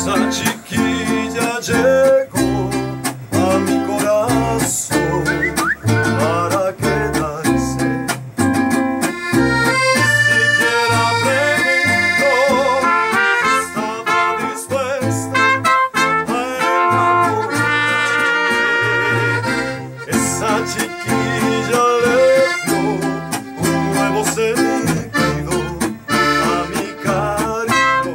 Esa chiquilla llegó a mi corazón para quedarse. Siquiera preguntó si estaba dispuesta a enamorarme. Esa chiquilla le dio un nuevo sentido a mi cariño.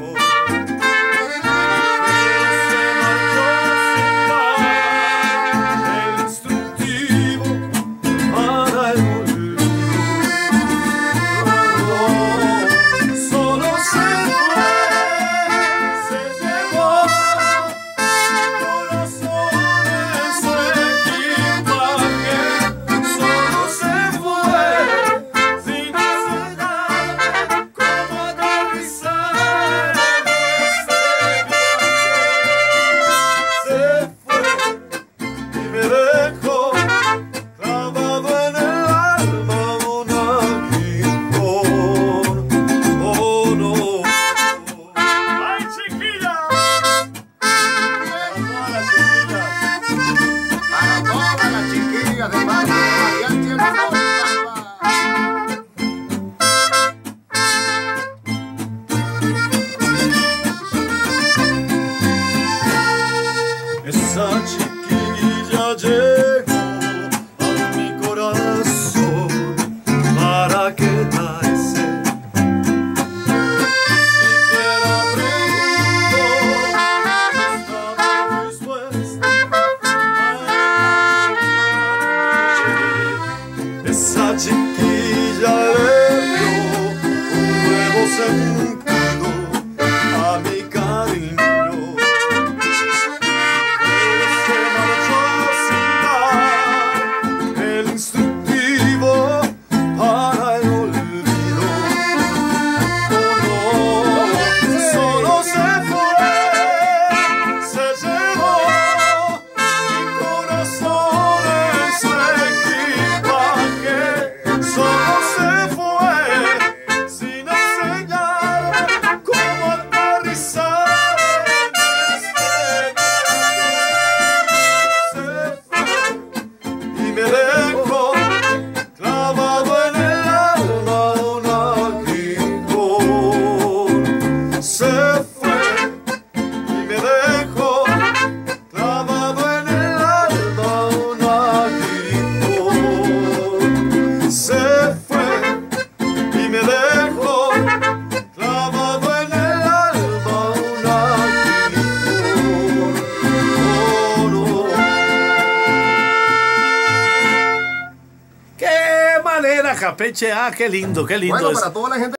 Esa chiquilla llegó a mi corazón para quedarse. Siquiera preguntó si estaba dispuesta a enamorarme. Esa chiquilla le dio un nuevo sentido a mi cariño. Me dejó clavado en el alma un aguijón. Se fue y me dejó clavado en el alma un aguijón. Se fue y me dejó clavado en el alma un aguijón. Oh, no. ¡Qué manera, Campeche! ¡Ah, qué lindo, qué lindo! Bueno, es. para toda la gente